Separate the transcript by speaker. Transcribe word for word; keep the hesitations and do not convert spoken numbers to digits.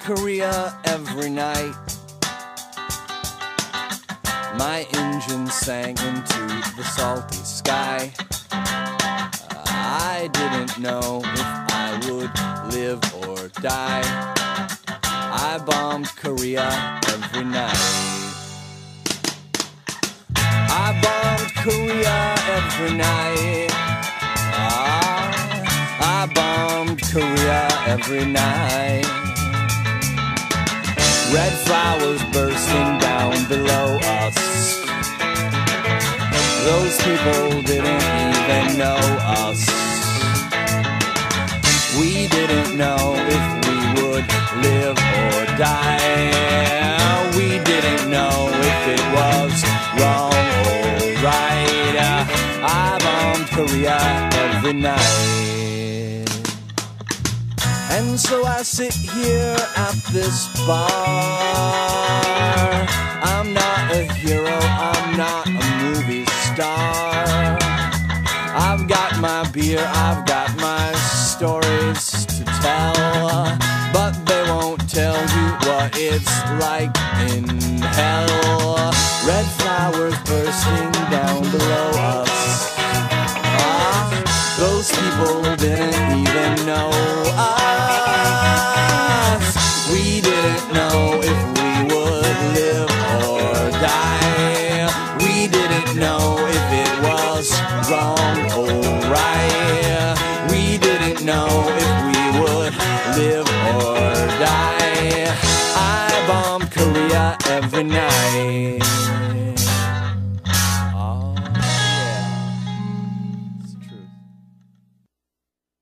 Speaker 1: Korea every night. My engine sang into the salty sky. I didn't know if I would live or die. I bombed Korea every night. I bombed Korea every night. Ah, I bombed Korea every night. Red flowers bursting down below us. Those people didn't even know us. We didn't know if we would live or die. We didn't know if it was wrong or right. I bombed Korea every night. And so I sit here at this bar. I'm not a hero, I'm not a movie star. I've got my beer, I've got my stories to tell, but they won't tell you what it's like in hell. Red flowers bursting down below us. Ah, those people didn't even know us. We didn't know if we would live or die. We didn't know if it was wrong or right. We didn't know if we would live or die. I bombed Korea every night.